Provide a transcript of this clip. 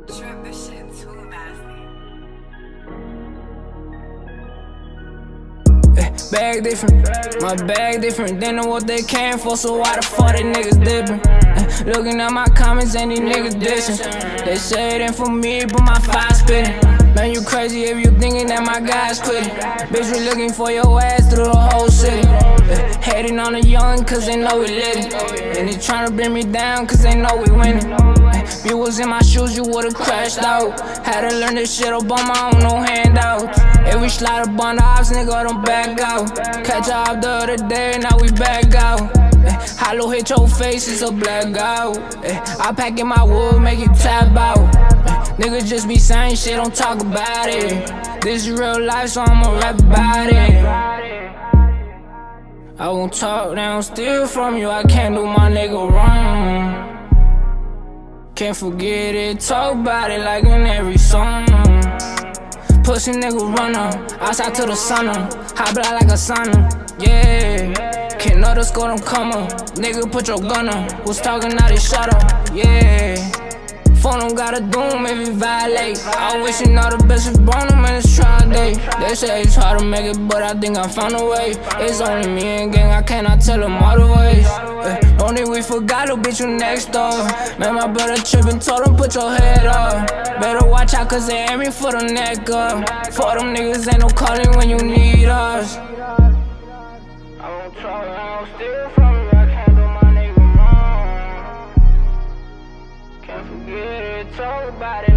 Trip, this shit too nasty. Bag different, my bag different. They know what they came for, so why the fuck they niggas dipping? Looking at my comments and these niggas dissing. They say it ain't for me, but my fire spitting. Man, you crazy if you thinking that my guys quitting. Bitch, we looking for your ass through the whole city. Hating on the young cause they know we lit. And they tryna bring me down cause they know we winning. If you was in my shoes, you would've crashed out. Had to learn this shit up on my own, no handouts. If we slide up on the ops, nigga, don't back out. Catch a op the other day, now we back out. Hollow hit your face, it's a blackout. I pack in my wood, make it tap out. Niggas just be saying shit, don't talk about it. This is real life, so I'ma rap about it. I won't talk, they don't steal from you. I can't do my nigga wrong. Can't forget it, talk about it like in every song. Pussy nigga runner, outside to the sun high blood like a sauna, yeah. Can't know the score, don't come up. Nigga, put your gun up. Was talking, now they shut up, yeah. Phone don't gotta do him if he violate. I wish you know the best if born him in his trial day. They say it's hard to make it, but I think I found a way. It's only me and gang, I cannot tell them all the ways. Don't think we forgot, little bitch, you next door. Man, my brother trippin', told him put your head up. Better watch out cause they aim me for the neck up. For them niggas ain't no calling when you need us. I won't try, I don't steal from you, I can't do my nigga wrong. Can't forget it, talk about it.